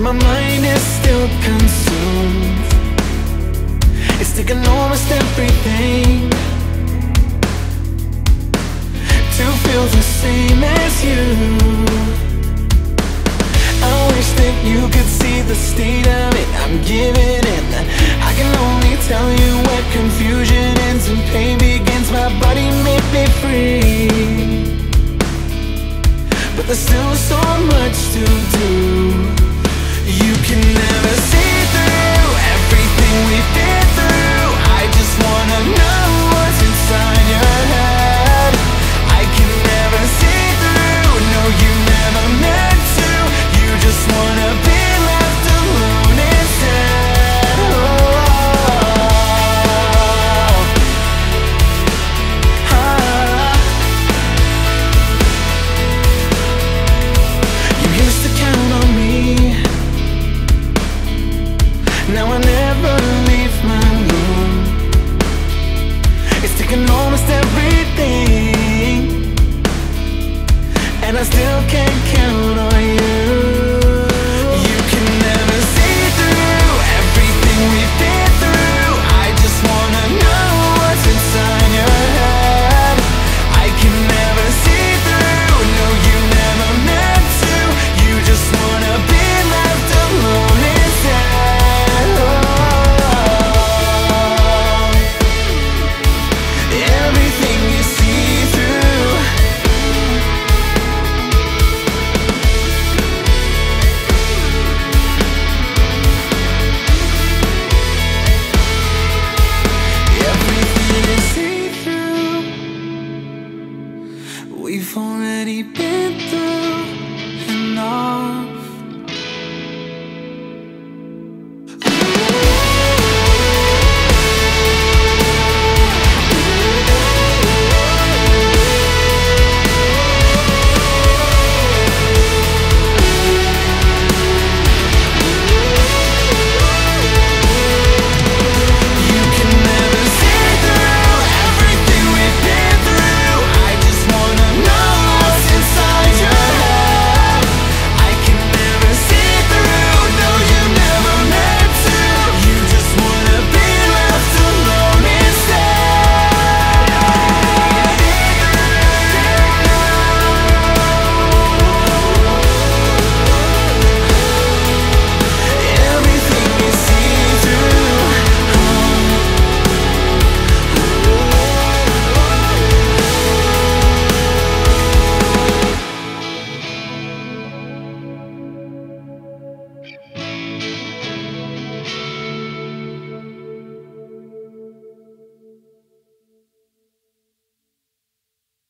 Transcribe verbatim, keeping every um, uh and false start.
my mind is still consumed. It's taken almost everything to feel the same as you. I wish that you could see the state of it I'm giving in. I can only tell you where confusion ends and pain begins. My body made me free, but there's still so much to do. You can never see through everything we've been through. I just wanna know what's inside your head. I can never see through, no, you never meant to. You just wanna be left alone instead. Oh, ah. You used to count on me, now I never leave my room. It's taken almost everything, and I still can't count on